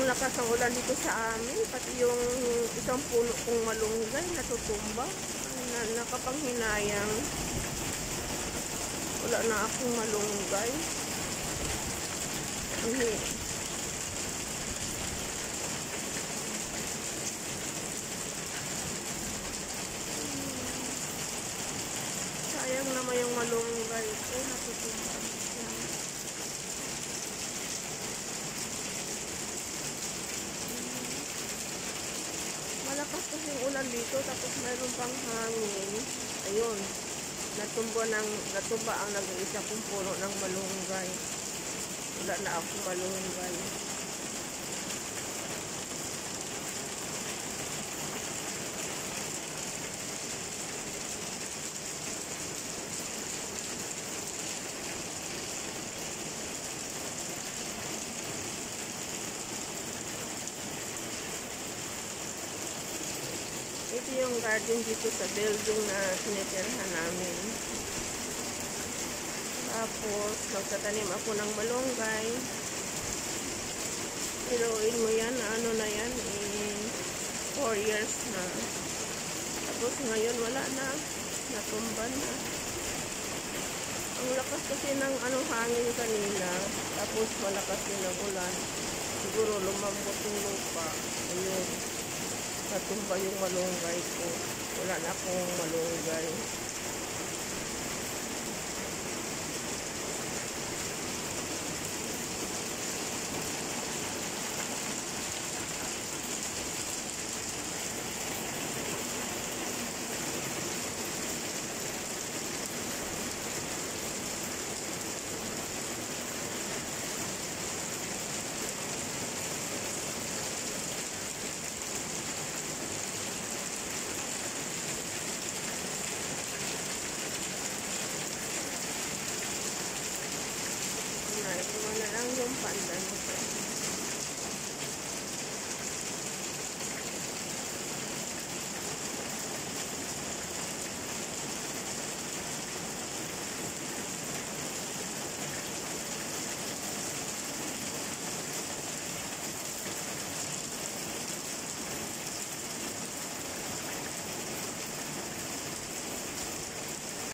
lakas ng ulan dito sa amin. Pati yung isang puno kong malunggay natutumba. Nakapanghinayang. Wala na akong malunggay. Sayang naman yung malunggay ko. Natutumba. Malakas kasi yung ulan dito, tapos mayroon pang hangin. Ayun, natumba ang nag-iisa kong puno ng malunggay. Wala na akong malunggay. Ito yung garden dito sa building na tinitirhan namin. Tapos, magtatanim ako ng malunggay. Iluin mo yan, ano na yan, 4 years na. Tapos ngayon wala na, natumba na. Ang lakas kasi ng hangin kanina. Tapos malakas din ang ulan. Siguro lumambot yung lupa. Ayun. Natumba yung malunggay ko. Wala na akong malunggay.